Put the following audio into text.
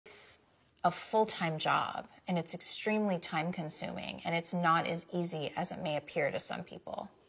it's a full-time job, and it's extremely time-consuming, and it's not as easy as it may appear to some people.